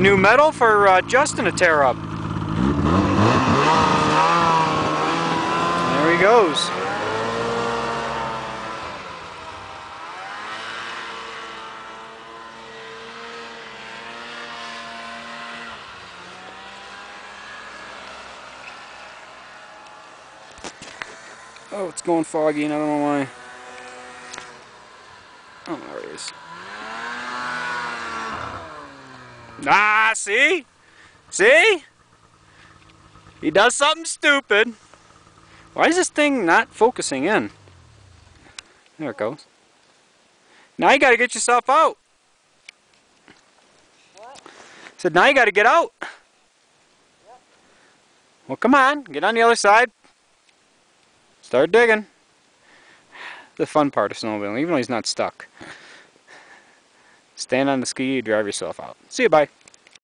new metal for Justin to tear up. There he goes. Oh, it's going foggy and I don't know why. Oh, there he is. Ah, see? See? He does something stupid. Why is this thing not focusing in? There it goes. Now you gotta get yourself out. What? I said, now you gotta get out. Yep. Well, come on. Get on the other side. Start digging. The fun part of snowmobiling, even though he's not stuck. Stand on the ski, drive yourself out. See you, bye.